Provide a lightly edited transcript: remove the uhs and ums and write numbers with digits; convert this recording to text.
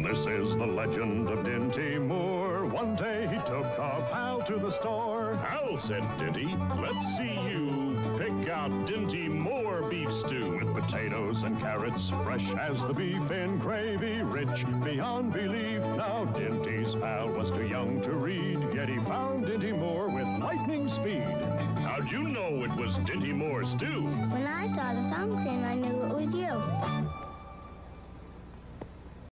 This is the legend of Dinty Moore. One day he took a pal to the store. "Hal," said Dinty, "let's see you pick out Dinty Moore beef stew." With potatoes and carrots, fresh as the beef, in gravy rich beyond belief. Now Dinty's pal was too young to read, yet he found Dinty Moore with lightning speed. "How'd you know it was Dinty Moore stew?" When I saw the thumbprint, I knew it was you.